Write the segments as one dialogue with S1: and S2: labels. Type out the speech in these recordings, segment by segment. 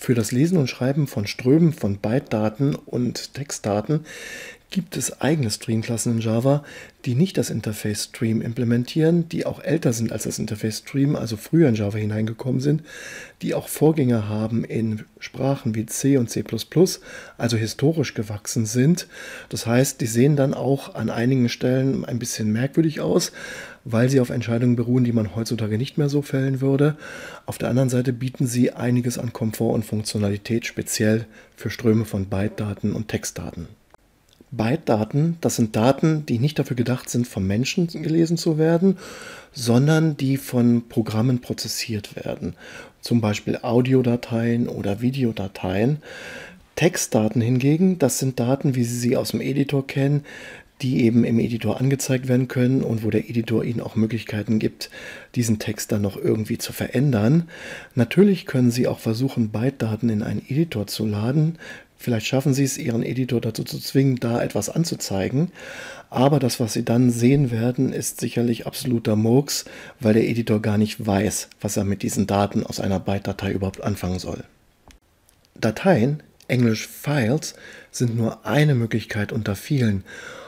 S1: Für das Lesen und Schreiben von Strömen von Bytedaten und Textdaten gibt es eigene Stream-Klassen in Java, die nicht das Interface Stream implementieren, die auch älter sind als das Interface Stream, also früher in Java hineingekommen sind, die auch Vorgänger haben in Sprachen wie C und C++, also historisch gewachsen sind. Das heißt, die sehen dann auch an einigen Stellen ein bisschen merkwürdig aus, weil sie auf Entscheidungen beruhen, die man heutzutage nicht mehr so fällen würde. Auf der anderen Seite bieten sie einiges an Komfort und Funktionalität, speziell für Ströme von Bytedaten und Textdaten. Bytedaten, das sind Daten, die nicht dafür gedacht sind, vom Menschen gelesen zu werden, sondern die von Programmen prozessiert werden. Zum Beispiel Audiodateien oder Videodateien. Textdaten hingegen, das sind Daten, wie Sie sie aus dem Editor kennen, die eben im Editor angezeigt werden können und wo der Editor Ihnen auch Möglichkeiten gibt, diesen Text dann noch irgendwie zu verändern. Natürlich können Sie auch versuchen, Bytedaten in einen Editor zu laden. Vielleicht schaffen Sie es, Ihren Editor dazu zu zwingen, da etwas anzuzeigen. Aber das, was Sie dann sehen werden, ist sicherlich absoluter Murks, weil der Editor gar nicht weiß, was er mit diesen Daten aus einer Byte-Datei überhaupt anfangen soll. Dateien, englisch Files, sind nur eine Möglichkeit unter vielen,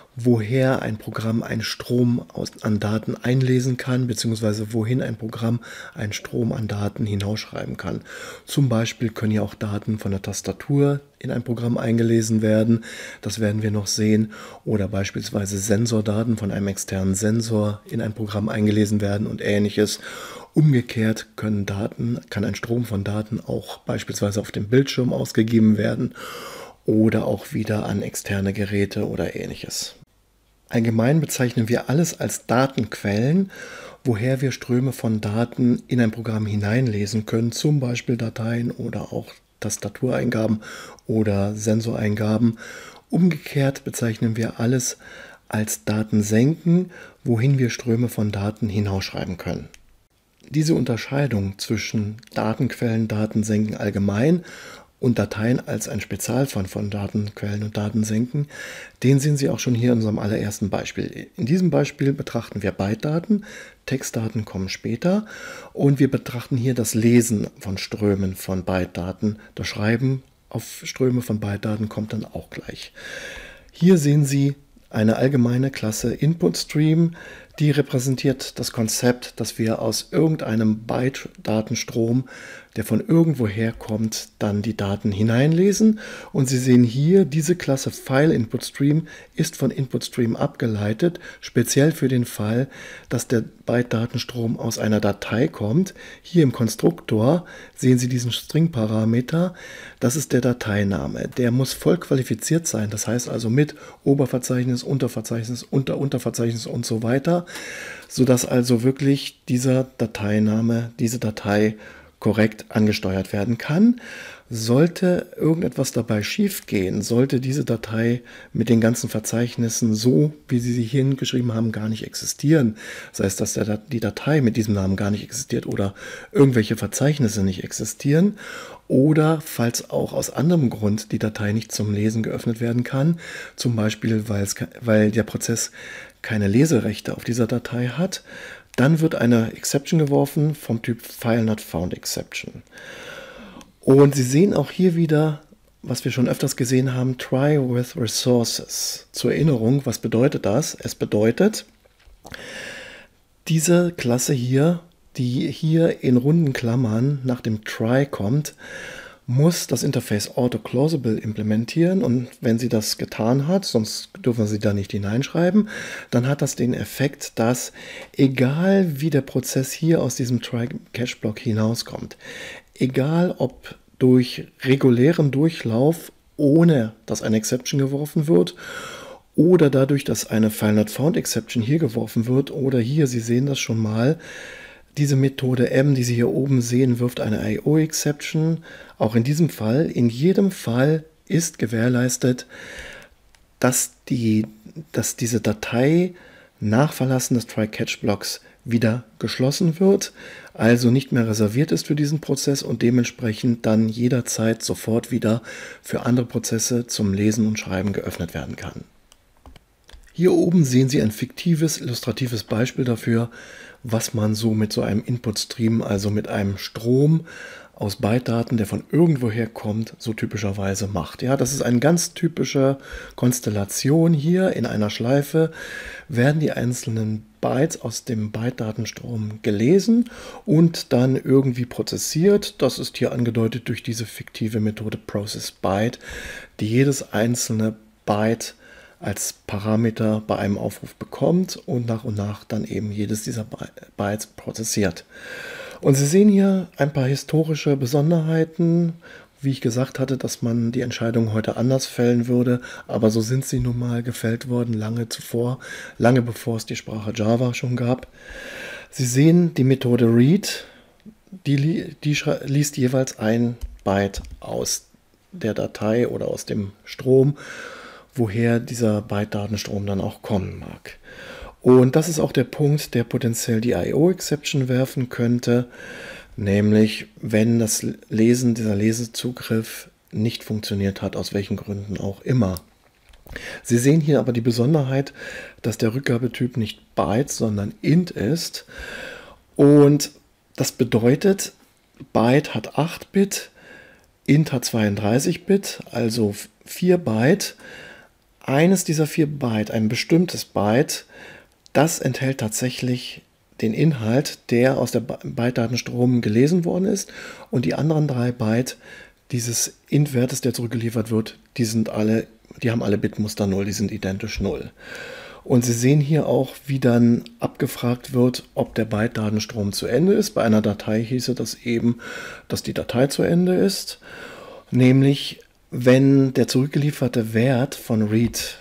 S1: woher ein Programm einen Strom an Daten einlesen kann, beziehungsweise wohin ein Programm einen Strom an Daten hinausschreiben kann. Zum Beispiel können ja auch Daten von der Tastatur in ein Programm eingelesen werden, das werden wir noch sehen, oder beispielsweise Sensordaten von einem externen Sensor in ein Programm eingelesen werden und ähnliches. Umgekehrt kann ein Strom von Daten auch beispielsweise auf dem Bildschirm ausgegeben werden oder auch wieder an externe Geräte oder ähnliches. Allgemein bezeichnen wir alles als Datenquellen, woher wir Ströme von Daten in ein Programm hineinlesen können, zum Beispiel Dateien oder auch Tastatureingaben oder Sensoreingaben. Umgekehrt bezeichnen wir alles als Datensenken, wohin wir Ströme von Daten hinausschreiben können. Diese Unterscheidung zwischen Datenquellen, Datensenken allgemein und Dateien als ein Spezialfall von Datenquellen und Datensenken, den sehen Sie auch schon hier in unserem allerersten Beispiel. In diesem Beispiel betrachten wir Bytedaten, Textdaten kommen später und wir betrachten hier das Lesen von Strömen von Bytedaten. Das Schreiben auf Ströme von Bytedaten kommt dann auch gleich. Hier sehen Sie eine allgemeine Klasse InputStream, die repräsentiert das Konzept, dass wir aus irgendeinem Byte-Datenstrom, der von irgendwoher kommt, dann die Daten hineinlesen. Und Sie sehen hier, diese Klasse FileInputStream ist von InputStream abgeleitet, speziell für den Fall, dass der Byte-Datenstrom aus einer Datei kommt. Hier im Konstruktor sehen Sie diesen String-Parameter, das ist der Dateiname. Der muss voll qualifiziert sein, das heißt also mit Oberverzeichnis, Unterverzeichnis, Unterverzeichnis und so weiter, sodass also wirklich dieser Dateiname, diese Datei korrekt angesteuert werden kann. Sollte irgendetwas dabei schief gehen, sollte diese Datei mit den ganzen Verzeichnissen so, wie Sie sie hier hingeschrieben haben, gar nicht existieren, das heißt, dass die Datei mit diesem Namen gar nicht existiert oder irgendwelche Verzeichnisse nicht existieren, oder falls auch aus anderem Grund die Datei nicht zum Lesen geöffnet werden kann, zum Beispiel weil der Prozess keine Leserechte auf dieser Datei hat, dann wird eine Exception geworfen vom Typ FileNotFoundException. Und Sie sehen auch hier wieder, was wir schon öfters gesehen haben, Try with Resources. Zur Erinnerung, was bedeutet das? Es bedeutet, diese Klasse hier, die hier in runden Klammern nach dem Try kommt, muss das Interface AutoClosable implementieren, und wenn sie das getan hat, sonst dürfen Sie da nicht hineinschreiben, dann hat das den Effekt, dass egal wie der Prozess hier aus diesem Try-Catch-Block hinauskommt, egal ob durch regulären Durchlauf, ohne dass eine Exception geworfen wird, oder dadurch, dass eine FileNotFoundException hier geworfen wird, oder hier, Sie sehen das schon mal, diese Methode M, die Sie hier oben sehen, wirft eine IO-Exception. Auch in diesem Fall, in jedem Fall ist gewährleistet, dass diese Datei nach Verlassen des Try-Catch-Blocks wieder geschlossen wird, also nicht mehr reserviert ist für diesen Prozess und dementsprechend dann jederzeit sofort wieder für andere Prozesse zum Lesen und Schreiben geöffnet werden kann. Hier oben sehen Sie ein fiktives, illustratives Beispiel dafür, was man so mit so einem Input-Stream, also mit einem Strom aus Bytedaten, der von irgendwoher kommt, so typischerweise macht. Ja, das ist eine ganz typische Konstellation hier. In einer Schleife werden die einzelnen Bytes aus dem Bytedatenstrom gelesen und dann irgendwie prozessiert. Das ist hier angedeutet durch diese fiktive Methode ProcessByte, die jedes einzelne Byte als Parameter bei einem Aufruf bekommt und nach dann eben jedes dieser Bytes prozessiert. Und Sie sehen hier ein paar historische Besonderheiten, wie ich gesagt hatte, dass man die Entscheidung heute anders fällen würde, aber so sind sie nun mal gefällt worden, lange zuvor, lange bevor es die Sprache Java schon gab. Sie sehen die Methode read, die liest jeweils ein Byte aus der Datei oder aus dem Strom, woher dieser Byte-Datenstrom dann auch kommen mag. Und das ist auch der Punkt, der potenziell die I/O-Exception werfen könnte, nämlich wenn das Lesen, dieser Lesezugriff nicht funktioniert hat, aus welchen Gründen auch immer. Sie sehen hier aber die Besonderheit, dass der Rückgabetyp nicht Byte, sondern Int ist. Und das bedeutet, Byte hat 8 Bit, Int hat 32 Bit, also 4 Byte. Eines dieser 4 Byte, ein bestimmtes Byte, das enthält tatsächlich den Inhalt, der aus der Byte-Datenstrom gelesen worden ist, und die anderen 3 Byte dieses Int-Wertes, der zurückgeliefert wird, die haben alle Bitmuster 0, die sind identisch 0. Und Sie sehen hier auch, wie dann abgefragt wird, ob der Byte-Datenstrom zu Ende ist. Bei einer Datei hieße das eben, dass die Datei zu Ende ist, nämlich wenn der zurückgelieferte Wert von read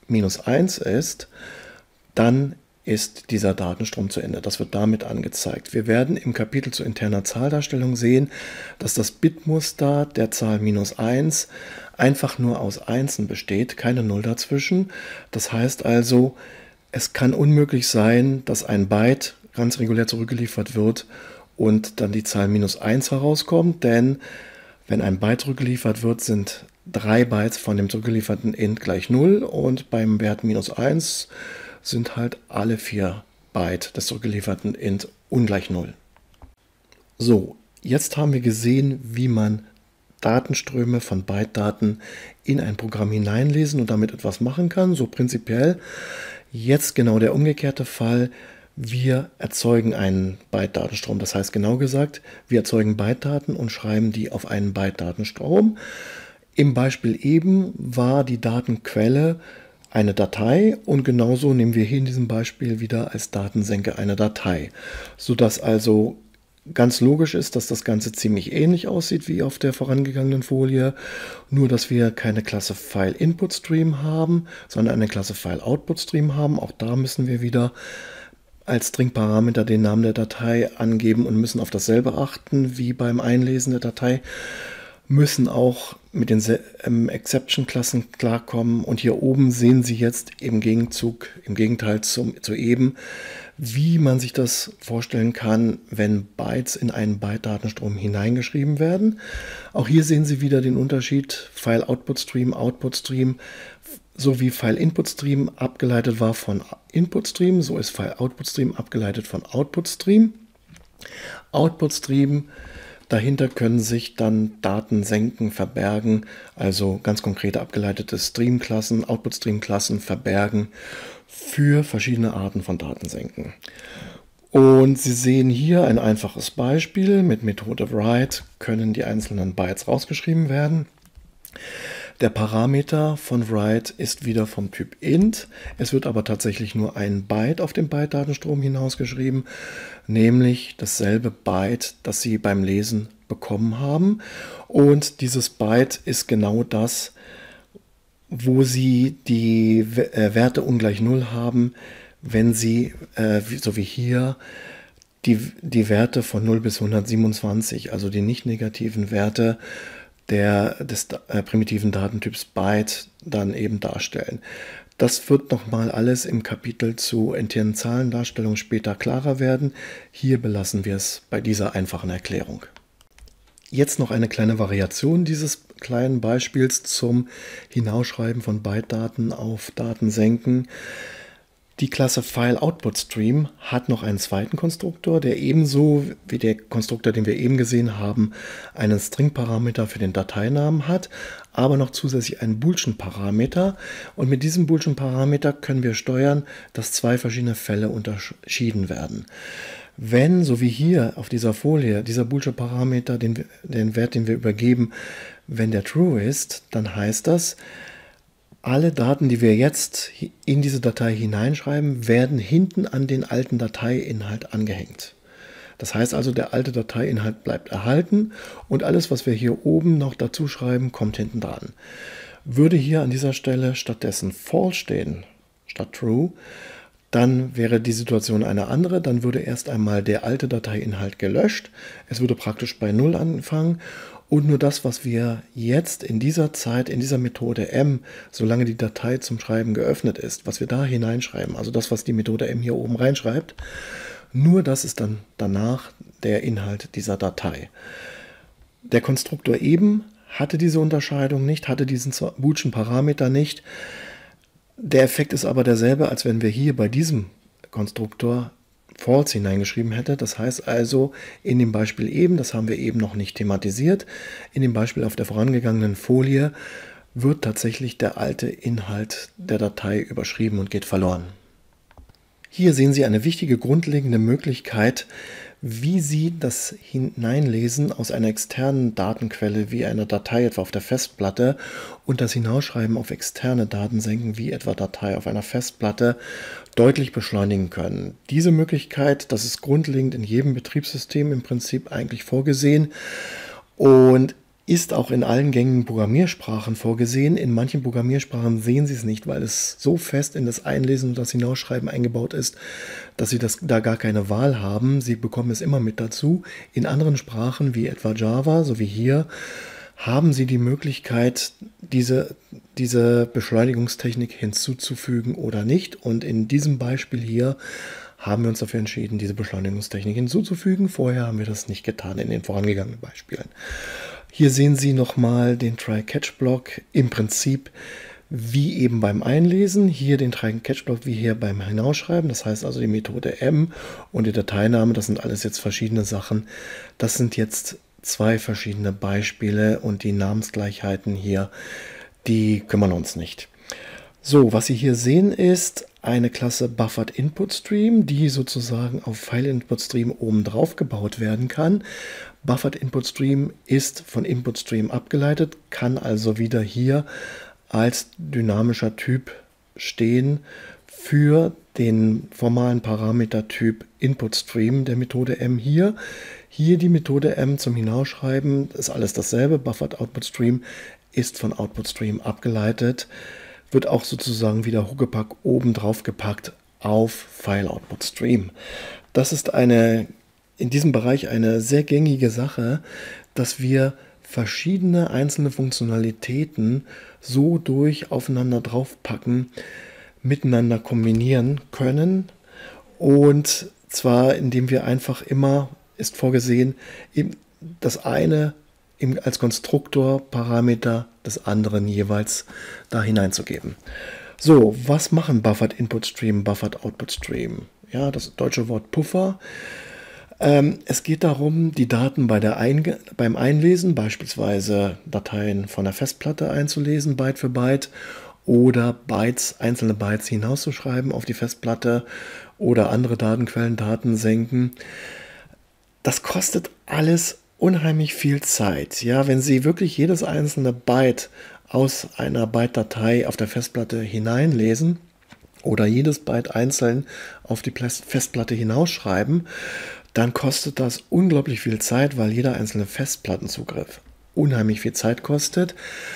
S1: -1 ist, dann ist dieser Datenstrom zu Ende. Das wird damit angezeigt. Wir werden im Kapitel zu interner Zahldarstellung sehen, dass das Bitmuster der Zahl -1 einfach nur aus Einsen besteht, keine Null dazwischen. Das heißt also, es kann unmöglich sein, dass ein Byte ganz regulär zurückgeliefert wird und dann die Zahl -1 herauskommt, denn wenn ein Byte zurückgeliefert wird, sind 3 Bytes von dem zurückgelieferten Int gleich 0 und beim Wert -1 sind halt alle 4 Byte des zurückgelieferten Int ungleich 0. So, jetzt haben wir gesehen, wie man Datenströme von Bytedaten in ein Programm hineinlesen und damit etwas machen kann, so prinzipiell. Jetzt genau der umgekehrte Fall. Wir erzeugen einen Byte-Datenstrom, das heißt genau gesagt, wir erzeugen Byte-Daten und schreiben die auf einen Byte-Datenstrom. Im Beispiel eben war die Datenquelle eine Datei und genauso nehmen wir hier in diesem Beispiel wieder als Datensenke eine Datei, sodass also ganz logisch ist, dass das Ganze ziemlich ähnlich aussieht wie auf der vorangegangenen Folie, nur dass wir keine Klasse File-Input-Stream haben, sondern eine Klasse File-Output-Stream haben. Auch da müssen wir wieder als String-Parameter den Namen der Datei angeben und müssen auf dasselbe achten wie beim Einlesen der Datei, müssen auch mit den Exception-Klassen klarkommen. Und hier oben sehen Sie jetzt im Gegenteil zu eben, wie man sich das vorstellen kann, wenn Bytes in einen Byte-Datenstrom hineingeschrieben werden. Auch hier sehen Sie wieder den Unterschied File-Output-Stream, Output-Stream. So wie File-Input-Stream abgeleitet war von Input-Stream, so ist File-Output-Stream abgeleitet von Output-Stream. Output-Stream, dahinter können sich dann Datensenken verbergen, also ganz konkrete abgeleitete Stream-Klassen, Output-Stream-Klassen verbergen für verschiedene Arten von Datensenken. Und Sie sehen hier ein einfaches Beispiel. Mit Methode write können die einzelnen Bytes rausgeschrieben werden. Der Parameter von write ist wieder vom Typ int. Es wird aber tatsächlich nur ein Byte auf dem Byte-Datenstrom hinausgeschrieben, nämlich dasselbe Byte, das Sie beim Lesen bekommen haben. Und dieses Byte ist genau das, wo Sie die Werte ungleich 0 haben, wenn Sie, so wie hier, die Werte von 0 bis 127, also die nicht negativen Werte des primitiven Datentyps Byte dann eben darstellen. Das wird nochmal alles im Kapitel zu internen Zahlendarstellung später klarer werden. Hier belassen wir es bei dieser einfachen Erklärung. Jetzt noch eine kleine Variation dieses kleinen Beispiels zum Hinausschreiben von Byte-Daten auf Datensenken. Die Klasse FileOutputStream hat noch einen zweiten Konstruktor, der ebenso wie der Konstruktor, den wir eben gesehen haben, einen String-Parameter für den Dateinamen hat, aber noch zusätzlich einen Boolschen-Parameter. Und mit diesem Boolschen-Parameter können wir steuern, dass zwei verschiedene Fälle unterschieden werden. Wenn, so wie hier auf dieser Folie, dieser Boolschen-Parameter, den Wert, den wir übergeben, wenn der true ist, dann heißt das, alle Daten, die wir jetzt in diese Datei hineinschreiben, werden hinten an den alten Dateiinhalt angehängt. Das heißt also, der alte Dateiinhalt bleibt erhalten und alles, was wir hier oben noch dazu schreiben, kommt hinten dran. Würde hier an dieser Stelle stattdessen false stehen, statt true, dann wäre die Situation eine andere. Dann würde erst einmal der alte Dateiinhalt gelöscht. Es würde praktisch bei 0 anfangen. Und nur das, was wir jetzt in dieser Zeit, in dieser Methode m, solange die Datei zum Schreiben geöffnet ist, was wir da hineinschreiben, also das, was die Methode m hier oben reinschreibt, nur das ist dann danach der Inhalt dieser Datei. Der Konstruktor eben hatte diese Unterscheidung nicht, hatte diesen Boolschen Parameter nicht. Der Effekt ist aber derselbe, als wenn wir hier bei diesem Konstruktor false hineingeschrieben hätte. Das heißt also, in dem Beispiel eben, das haben wir eben noch nicht thematisiert, in dem Beispiel auf der vorangegangenen Folie wird tatsächlich der alte Inhalt der Datei überschrieben und geht verloren. Hier sehen Sie eine wichtige grundlegende Möglichkeit, wie Sie das Hineinlesen aus einer externen Datenquelle wie einer Datei etwa auf der Festplatte und das Hinausschreiben auf externe Datensenken wie etwa Datei auf einer Festplatte deutlich beschleunigen können. Diese Möglichkeit, das ist grundlegend in jedem Betriebssystem im Prinzip eigentlich vorgesehen und ist auch in allen gängigen Programmiersprachen vorgesehen. In manchen Programmiersprachen sehen Sie es nicht, weil es so fest in das Einlesen und das Hinausschreiben eingebaut ist, dass Sie da gar keine Wahl haben. Sie bekommen es immer mit dazu. In anderen Sprachen, wie etwa Java, so wie hier, haben Sie die Möglichkeit, diese Beschleunigungstechnik hinzuzufügen oder nicht. Und in diesem Beispiel hier haben wir uns dafür entschieden, diese Beschleunigungstechnik hinzuzufügen. Vorher haben wir das nicht getan in den vorangegangenen Beispielen. Hier sehen Sie nochmal den Try-Catch-Block im Prinzip wie eben beim Einlesen. Hier den Try-Catch-Block wie hier beim Hinausschreiben. Das heißt also die Methode m und die Dateiname, das sind alles jetzt verschiedene Sachen. Das sind jetzt zwei verschiedene Beispiele und die Namensgleichheiten hier, die kümmern uns nicht. So, was Sie hier sehen ist eine Klasse Buffered Input Stream, die sozusagen auf File Input Stream oben drauf gebaut werden kann. Buffered Input Stream ist von Input Stream abgeleitet, kann also wieder hier als dynamischer Typ stehen für den formalen Parametertyp Input Stream der Methode m hier. Hier die Methode m zum Hinausschreiben ist alles dasselbe. Buffered Output Stream ist von Output Stream abgeleitet, wird auch sozusagen wieder Huckepack oben drauf gepackt auf File Output Stream. Das ist in diesem Bereich eine sehr gängige Sache, dass wir verschiedene einzelne Funktionalitäten so aufeinander draufpacken, miteinander kombinieren können. Und zwar, indem wir einfach immer, ist vorgesehen, eben das eine als Konstruktorparameter des anderen jeweils da hineinzugeben. So, was machen Buffered Input Stream, Buffered Output Stream? Ja, das deutsche Wort Puffer. Es geht darum, die Daten beim Einlesen, beispielsweise Dateien von der Festplatte einzulesen, Byte für Byte, oder einzelne Bytes hinauszuschreiben auf die Festplatte oder andere Datenquellen, Datensenken. Das kostet alles unheimlich viel Zeit. Ja, wenn Sie wirklich jedes einzelne Byte aus einer Byte-Datei auf der Festplatte hineinlesen oder jedes Byte einzeln auf die Festplatte hinausschreiben, dann kostet das unglaublich viel Zeit, weil jeder einzelne Festplattenzugriff unheimlich viel Zeit kostet,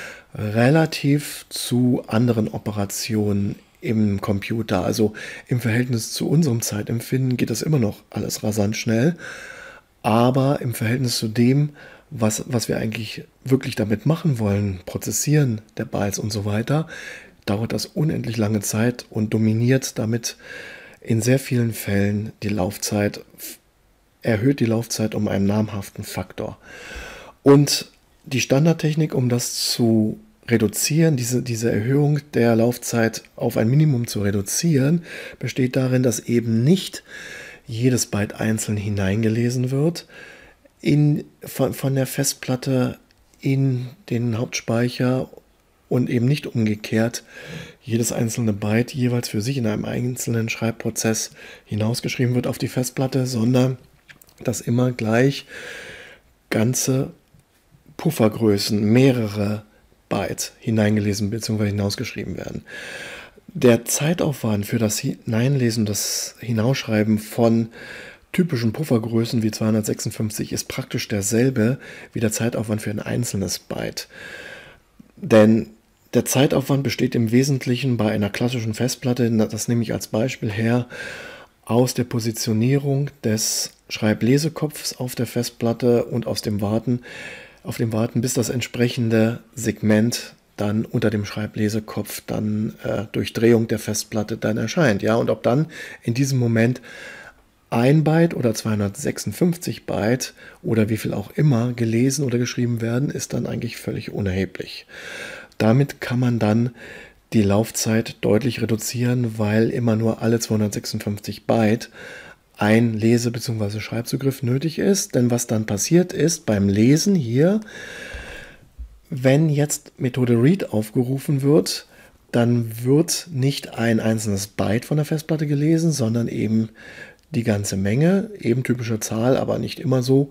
S1: relativ zu anderen Operationen im Computer. Also im Verhältnis zu unserem Zeitempfinden geht das immer noch alles rasant schnell, aber im Verhältnis zu dem, was wir eigentlich wirklich damit machen wollen, Prozessieren der Bytes und so weiter, dauert das unendlich lange Zeit und dominiert damit in sehr vielen Fällen die Laufzeit, erhöht die Laufzeit um einen namhaften Faktor. Und die Standardtechnik, um das zu reduzieren, diese Erhöhung der Laufzeit auf ein Minimum zu reduzieren, besteht darin, dass eben nicht jedes Byte einzeln hineingelesen wird von der Festplatte in den Hauptspeicher und eben nicht umgekehrt jedes einzelne Byte jeweils für sich in einem einzelnen Schreibprozess hinausgeschrieben wird auf die Festplatte, sondern dass immer gleich ganze Puffergrößen, mehrere Byte hineingelesen bzw. hinausgeschrieben werden. Der Zeitaufwand für das Hineinlesen, das Hinausschreiben von typischen Puffergrößen wie 256 ist praktisch derselbe wie der Zeitaufwand für ein einzelnes Byte. Denn der Zeitaufwand besteht im Wesentlichen bei einer klassischen Festplatte, das nehme ich als Beispiel her, aus der Positionierung des Schreiblesekopfs auf der Festplatte und auf dem Warten, bis das entsprechende Segment dann unter dem Schreiblesekopf dann durch Drehung der Festplatte dann erscheint. Ja? Und ob dann in diesem Moment 1 Byte oder 256 Byte oder wie viel auch immer gelesen oder geschrieben werden, ist dann eigentlich völlig unerheblich. Damit kann man dann die Laufzeit deutlich reduzieren, weil immer nur alle 256 Byte ein Lese- bzw. Schreibzugriff nötig ist. Denn was dann passiert ist beim Lesen hier, wenn jetzt Methode Read aufgerufen wird, dann wird nicht ein einzelnes Byte von der Festplatte gelesen, sondern eben die ganze Menge, eben typische Zahl, aber nicht immer so,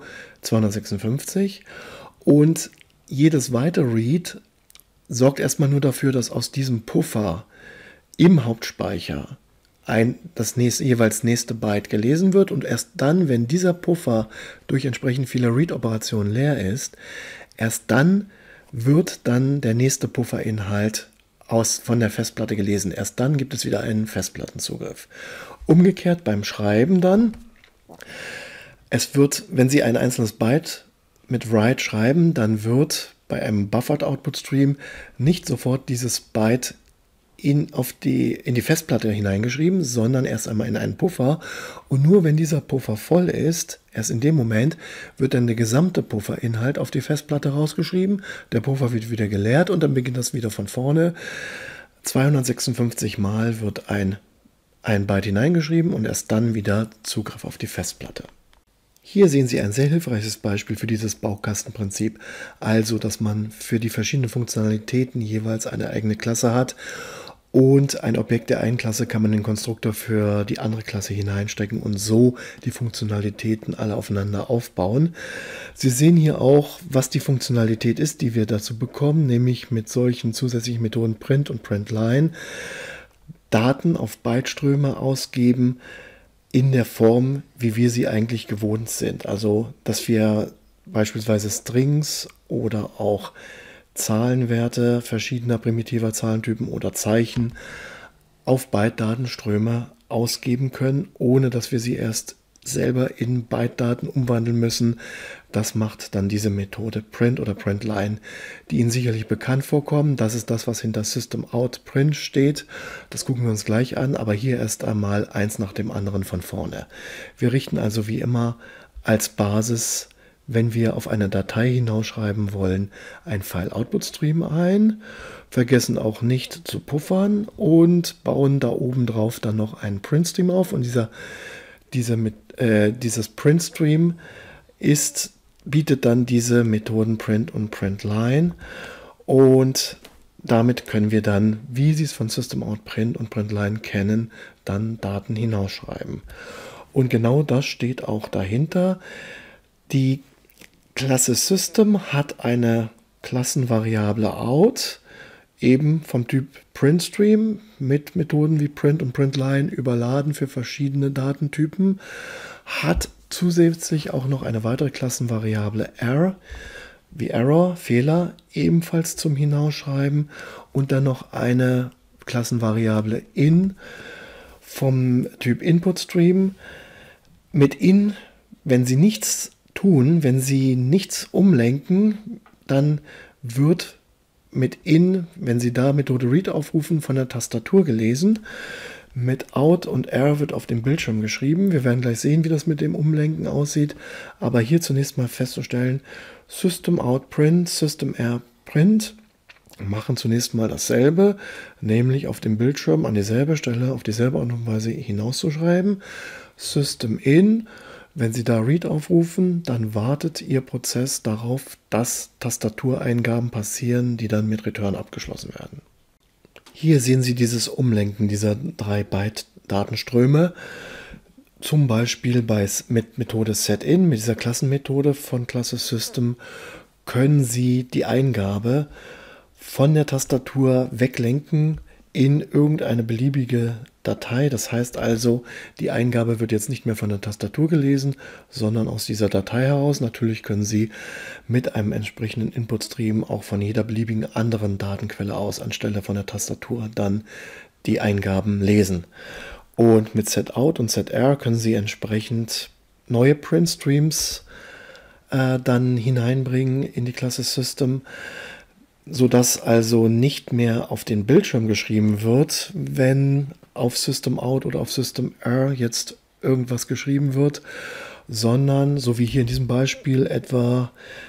S1: 256. Und jedes weitere Read sorgt erstmal nur dafür, dass aus diesem Puffer im Hauptspeicher das jeweils nächste Byte gelesen wird und erst dann, wenn dieser Puffer durch entsprechend viele Read-Operationen leer ist, erst dann wird dann der nächste Pufferinhalt von der Festplatte gelesen. Erst dann gibt es wieder einen Festplattenzugriff. Umgekehrt beim Schreiben dann, wenn Sie ein einzelnes Byte mit Write schreiben, dann wird bei einem Buffered Output Stream nicht sofort dieses Byte in die Festplatte hineingeschrieben, sondern erst einmal in einen Puffer. Und nur wenn dieser Puffer voll ist, erst in dem Moment wird dann der gesamte Pufferinhalt auf die Festplatte rausgeschrieben. Der Puffer wird wieder geleert und dann beginnt das wieder von vorne. 256 Mal wird ein Byte hineingeschrieben und erst dann wieder Zugriff auf die Festplatte. Hier sehen Sie ein sehr hilfreiches Beispiel für dieses Baukastenprinzip, also dass man für die verschiedenen Funktionalitäten jeweils eine eigene Klasse hat und ein Objekt der einen Klasse kann man in den Konstruktor für die andere Klasse hineinstecken und so die Funktionalitäten alle aufeinander aufbauen. Sie sehen hier auch, was die Funktionalität ist, die wir dazu bekommen, nämlich mit solchen zusätzlichen Methoden Print und Printline Daten auf Byteströme ausgeben, in der Form, wie wir sie eigentlich gewohnt sind. Also, dass wir beispielsweise Strings oder auch Zahlenwerte verschiedener primitiver Zahlentypen oder Zeichen auf Byte-Datenströme ausgeben können, ohne dass wir sie erst selber in Byte-Daten umwandeln müssen. Das macht dann diese Methode Print oder Printline, die Ihnen sicherlich bekannt vorkommen. Das ist das, was hinter System Out Print steht. Das gucken wir uns gleich an, aber hier erst einmal eins nach dem anderen von vorne. Wir richten also wie immer als Basis, wenn wir auf eine Datei hinausschreiben wollen, ein File-Output-Stream ein, vergessen auch nicht zu puffern und bauen da oben drauf dann noch einen Print-Stream auf. Und dieses Print-Stream bietet dann diese Methoden Print und Printline und damit können wir dann, wie Sie es von System Out Print und Printline kennen, dann Daten hinausschreiben. Und genau das steht auch dahinter. Die Klasse System hat eine Klassenvariable out, eben vom Typ PrintStream mit Methoden wie Print und Printline überladen für verschiedene Datentypen, hat zusätzlich auch noch eine weitere Klassenvariable R, wie Error, Fehler, ebenfalls zum Hinausschreiben und dann noch eine Klassenvariable in vom Typ InputStream. Mit in, wenn Sie nichts tun, wenn Sie nichts umlenken, dann wird mit in, wenn Sie da Methode Read aufrufen, von der Tastatur gelesen. Mit Out und R wird auf dem Bildschirm geschrieben. Wir werden gleich sehen, wie das mit dem Umlenken aussieht. Aber hier zunächst mal festzustellen, System Out Print, System R Print. machen zunächst mal dasselbe, nämlich auf dem Bildschirm an dieselbe Stelle, auf dieselbe Art und Weise hinauszuschreiben. System in, wenn Sie da Read aufrufen, dann wartet Ihr Prozess darauf, dass Tastatureingaben passieren, die dann mit Return abgeschlossen werden. Hier sehen Sie dieses Umlenken dieser 3 Byte-Datenströme, zum Beispiel mit Methode setIn, mit dieser Klassenmethode von Klasse System, können Sie die Eingabe von der Tastatur weglenken in irgendeine beliebige Datei. Das heißt also, die Eingabe wird jetzt nicht mehr von der Tastatur gelesen, sondern aus dieser Datei heraus. Natürlich können Sie mit einem entsprechenden Input-Stream auch von jeder beliebigen anderen Datenquelle aus anstelle von der Tastatur dann die Eingaben lesen. Und mit setout und setr können Sie entsprechend neue Print-Streams dann hineinbringen in die Klasse System, sodass also nicht mehr auf den Bildschirm geschrieben wird, wenn auf System-out oder auf System-r jetzt irgendwas geschrieben wird, sondern, so wie hier in diesem Beispiel etwa,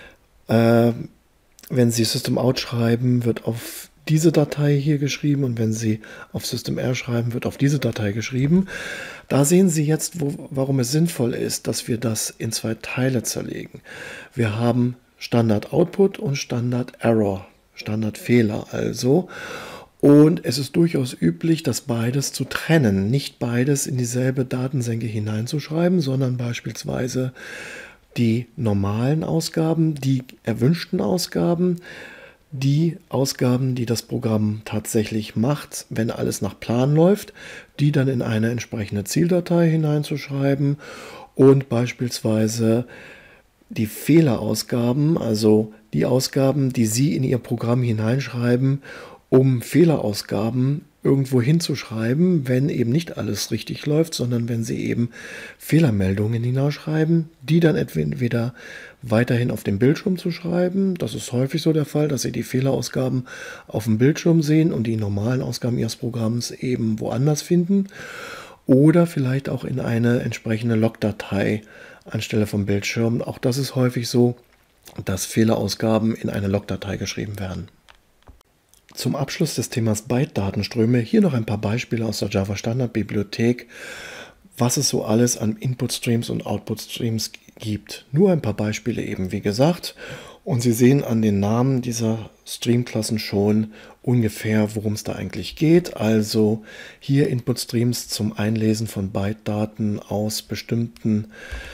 S1: wenn Sie System-out schreiben, wird auf diese Datei hier geschrieben und wenn Sie auf System-r schreiben, wird auf diese Datei geschrieben. Da sehen Sie jetzt, warum es sinnvoll ist, dass wir das in 2 Teile zerlegen. Wir haben Standard-Output und Standard-Error, Standardfehler also. Und es ist durchaus üblich, das beides zu trennen, nicht beides in dieselbe Datensenke hineinzuschreiben, sondern beispielsweise die normalen Ausgaben, die erwünschten Ausgaben, die Ausgaben, die das Programm tatsächlich macht, wenn alles nach Plan läuft, die dann in eine entsprechende Zieldatei hineinzuschreiben und beispielsweise die Fehlerausgaben, also die Ausgaben, die Sie in Ihr Programm hineinschreiben, um Fehlerausgaben irgendwo hinzuschreiben, wenn eben nicht alles richtig läuft, sondern wenn Sie eben Fehlermeldungen hinausschreiben, die dann entweder weiterhin auf dem Bildschirm zu schreiben. Das ist häufig so der Fall, dass Sie die Fehlerausgaben auf dem Bildschirm sehen und die normalen Ausgaben Ihres Programms eben woanders finden. Oder vielleicht auch in eine entsprechende Logdatei anstelle vom Bildschirm. Auch das ist häufig so, dass Fehlerausgaben in eine Logdatei geschrieben werden. Zum Abschluss des Themas Byte-Datenströme hier noch ein paar Beispiele aus der Java-Standard-Bibliothek, was es so alles an Input-Streams und Output-Streams gibt. Nur ein paar Beispiele eben, wie gesagt. Und Sie sehen an den Namen dieser Streamklassen schon ungefähr, worum es da eigentlich geht. Also hier Input-Streams zum Einlesen von Byte-Daten aus bestimmten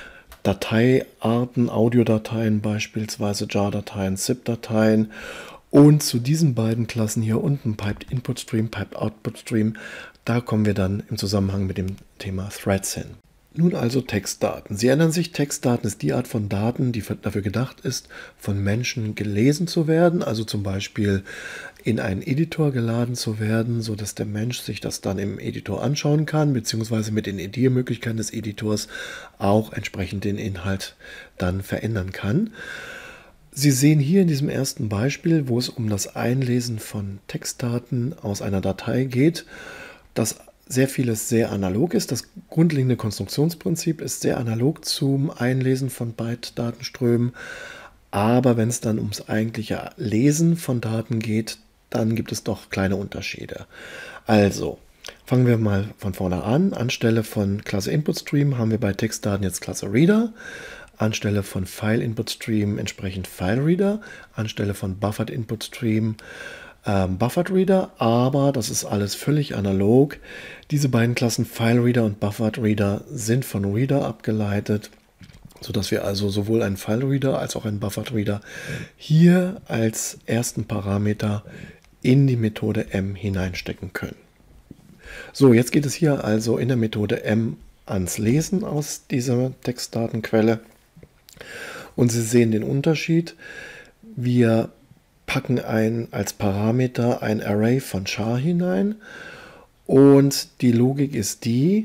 S1: Dateiarten, Audiodateien beispielsweise, JAR-Dateien, ZIP-Dateien. Und zu diesen beiden Klassen hier unten, Piped Input Stream, Piped Output Stream, da kommen wir dann im Zusammenhang mit dem Thema Threads hin. Nun also Textdaten. Sie erinnern sich, Textdaten ist die Art von Daten, die dafür gedacht ist, von Menschen gelesen zu werden, also zum Beispiel in einen Editor geladen zu werden, sodass der Mensch sich das dann im Editor anschauen kann, beziehungsweise mit den Editiermöglichkeiten des Editors auch entsprechend den Inhalt dann verändern kann. Sie sehen hier in diesem ersten Beispiel, wo es um das Einlesen von Textdaten aus einer Datei geht, dass sehr vieles sehr analog ist. Das grundlegende Konstruktionsprinzip ist sehr analog zum Einlesen von Byte-Datenströmen, aber wenn es dann ums eigentliche Lesen von Daten geht, dann gibt es doch kleine Unterschiede. Also, fangen wir mal von vorne an. Anstelle von Klasse Input Stream haben wir bei Textdaten jetzt Klasse Reader. Anstelle von File Input Stream entsprechend File Reader, anstelle von Buffered Input Stream Buffered Reader, aber das ist alles völlig analog. Diese beiden Klassen File Reader und Buffered Reader sind von Reader abgeleitet, sodass wir also sowohl einen File Reader als auch einen Buffered Reader hier als ersten Parameter in die Methode M hineinstecken können. So, jetzt geht es hier also in der Methode M ans Lesen aus dieser Textdatenquelle. Und Sie sehen den Unterschied. Wir packen als Parameter ein Array von char hinein. Und die Logik ist die,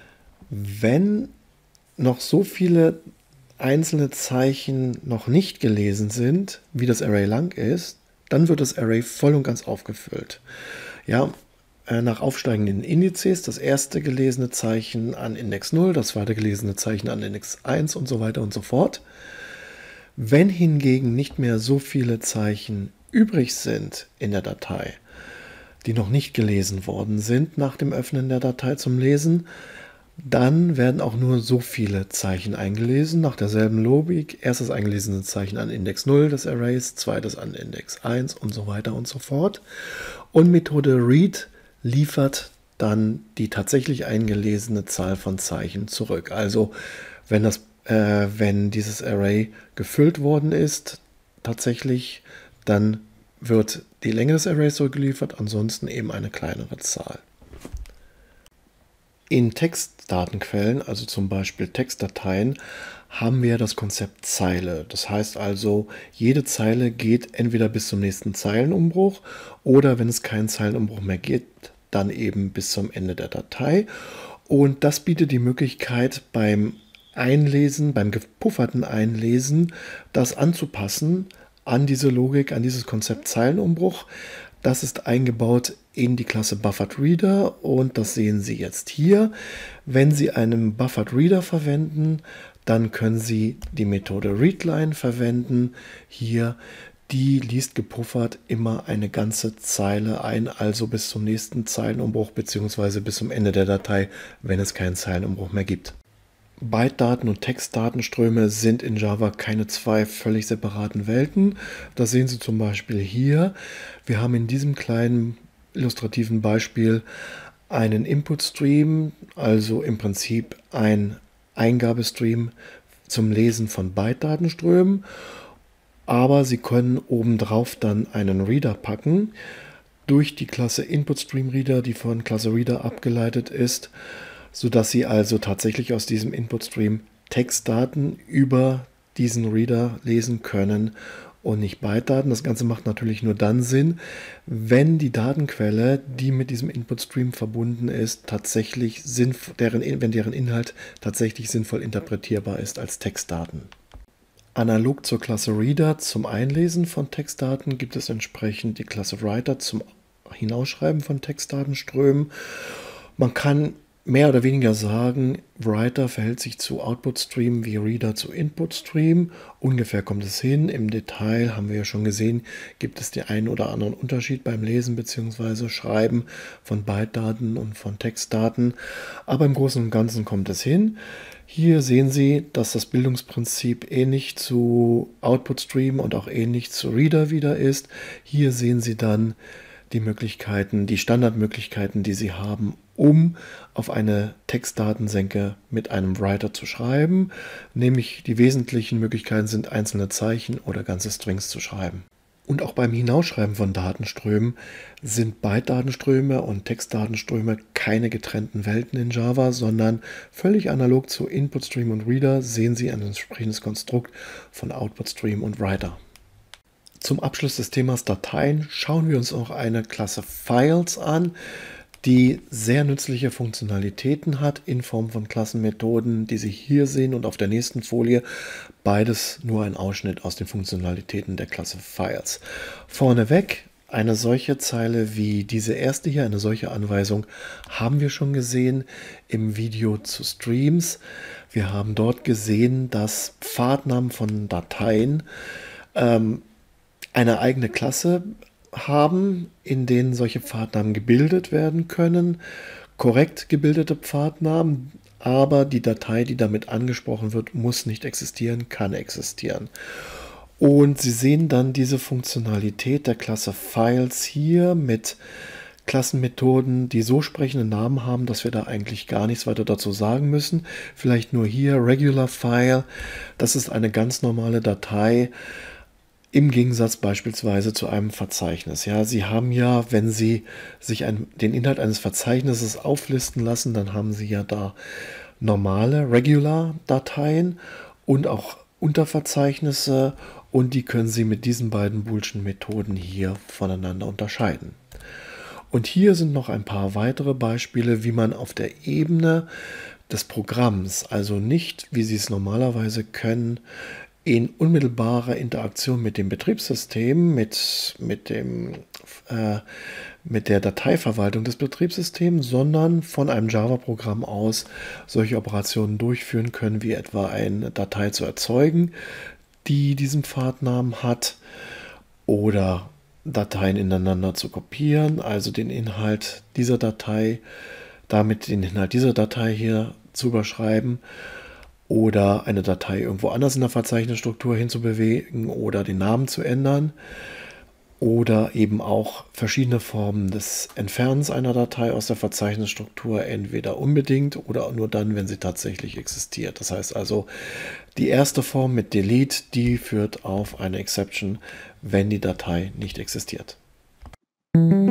S1: wenn noch so viele einzelne Zeichen noch nicht gelesen sind, wie das Array lang ist, dann wird das Array voll und ganz aufgefüllt. Ja, nach aufsteigenden Indizes, das erste gelesene Zeichen an Index 0, das zweite gelesene Zeichen an Index 1 und so weiter und so fort. Wenn hingegen nicht mehr so viele Zeichen übrig sind in der Datei, die noch nicht gelesen worden sind nach dem Öffnen der Datei zum Lesen, dann werden auch nur so viele Zeichen eingelesen, nach derselben Logik. Erstes eingelesene Zeichen an Index 0 des Arrays, zweites an Index 1 und so weiter und so fort. Und Methode read liefert dann die tatsächlich eingelesene Zahl von Zeichen zurück. Also wenn dieses Array gefüllt worden ist, tatsächlich, dann wird die Länge des Arrays zurückgeliefert, ansonsten eben eine kleinere Zahl. In Textdatenquellen, also zum Beispiel Textdateien, haben wir das Konzept Zeile. Das heißt also, jede Zeile geht entweder bis zum nächsten Zeilenumbruch oder wenn es keinen Zeilenumbruch mehr gibt, dann eben bis zum Ende der Datei. Und das bietet die Möglichkeit beim Einlesen, beim gepufferten Einlesen, das anzupassen an diese Logik, an dieses Konzept Zeilenumbruch. Das ist eingebaut in die Klasse BufferedReader und das sehen Sie jetzt hier. Wenn Sie einen BufferedReader verwenden, dann können Sie die Methode readLine verwenden. Hier, die liest gepuffert immer eine ganze Zeile ein, also bis zum nächsten Zeilenumbruch bzw. bis zum Ende der Datei, wenn es keinen Zeilenumbruch mehr gibt. Bytedaten und Textdatenströme sind in Java keine zwei völlig separaten Welten. Das sehen Sie zum Beispiel hier. Wir haben in diesem kleinen illustrativen Beispiel einen Input-Stream, also im Prinzip ein Eingabestream zum Lesen von Bytedatenströmen. Aber Sie können obendrauf dann einen Reader packen. Durch die Klasse InputStreamReader, die von Klasse Reader abgeleitet ist, sodass Sie also tatsächlich aus diesem Input-Stream Textdaten über diesen Reader lesen können und nicht Bytedaten. Das Ganze macht natürlich nur dann Sinn, wenn die Datenquelle, die mit diesem Input-Stream verbunden ist, tatsächlich wenn deren Inhalt tatsächlich sinnvoll interpretierbar ist als Textdaten. Analog zur Klasse Reader zum Einlesen von Textdaten gibt es entsprechend die Klasse Writer zum Hinausschreiben von Textdatenströmen. Man kann mehr oder weniger sagen, Writer verhält sich zu Output-Stream wie Reader zu Input-Stream. Ungefähr kommt es hin. Im Detail haben wir ja schon gesehen, gibt es den einen oder anderen Unterschied beim Lesen bzw. Schreiben von Bytedaten und von Textdaten. Aber im Großen und Ganzen kommt es hin. Hier sehen Sie, dass das Bildungsprinzip ähnlich zu Output-Stream und auch ähnlich zu Reader wieder ist. Hier sehen Sie dann die Möglichkeiten, die Standardmöglichkeiten, die Sie haben, um auf eine Textdatensenke mit einem Writer zu schreiben. Nämlich die wesentlichen Möglichkeiten sind, einzelne Zeichen oder ganze Strings zu schreiben. Und auch beim Hinausschreiben von Datenströmen sind Bytedatenströme und Textdatenströme keine getrennten Welten in Java, sondern völlig analog zu InputStream und Reader sehen Sie ein entsprechendes Konstrukt von OutputStream und Writer. Zum Abschluss des Themas Dateien schauen wir uns auch eine Klasse Files an, die sehr nützliche Funktionalitäten hat in Form von Klassenmethoden, die Sie hier sehen und auf der nächsten Folie. Beides nur ein Ausschnitt aus den Funktionalitäten der Klasse Files. Vorneweg, eine solche Zeile wie diese erste hier, eine solche Anweisung, haben wir schon gesehen im Video zu Streams. Wir haben dort gesehen, dass Pfadnamen von Dateien eine eigene Klasse haben, in denen solche Pfadnamen gebildet werden können. Korrekt gebildete Pfadnamen, aber die Datei, die damit angesprochen wird, muss nicht existieren, kann existieren. Und Sie sehen dann diese Funktionalität der Klasse Files hier mit Klassenmethoden, die so sprechende Namen haben, dass wir da eigentlich gar nichts weiter dazu sagen müssen. Vielleicht nur hier Regular File, das ist eine ganz normale Datei, im Gegensatz beispielsweise zu einem Verzeichnis. Ja, Sie haben ja, wenn Sie sich den Inhalt eines Verzeichnisses auflisten lassen, dann haben Sie ja da normale Regular-Dateien und auch Unterverzeichnisse und die können Sie mit diesen beiden boolschen Methoden hier voneinander unterscheiden. Und hier sind noch ein paar weitere Beispiele, wie man auf der Ebene des Programms, also nicht, wie Sie es normalerweise können, in unmittelbarer Interaktion mit dem Betriebssystem, mit der Dateiverwaltung des Betriebssystems, sondern von einem Java-Programm aus solche Operationen durchführen können, wie etwa eine Datei zu erzeugen, die diesen Pfadnamen hat, oder Dateien ineinander zu kopieren, also den Inhalt dieser Datei, damit den Inhalt dieser Datei hier zu überschreiben oder eine Datei irgendwo anders in der Verzeichnisstruktur hinzubewegen oder den Namen zu ändern oder eben auch verschiedene Formen des Entfernens einer Datei aus der Verzeichnisstruktur, entweder unbedingt oder nur dann, wenn sie tatsächlich existiert. Das heißt also, die erste Form mit Delete, die führt auf eine Exception, wenn die Datei nicht existiert.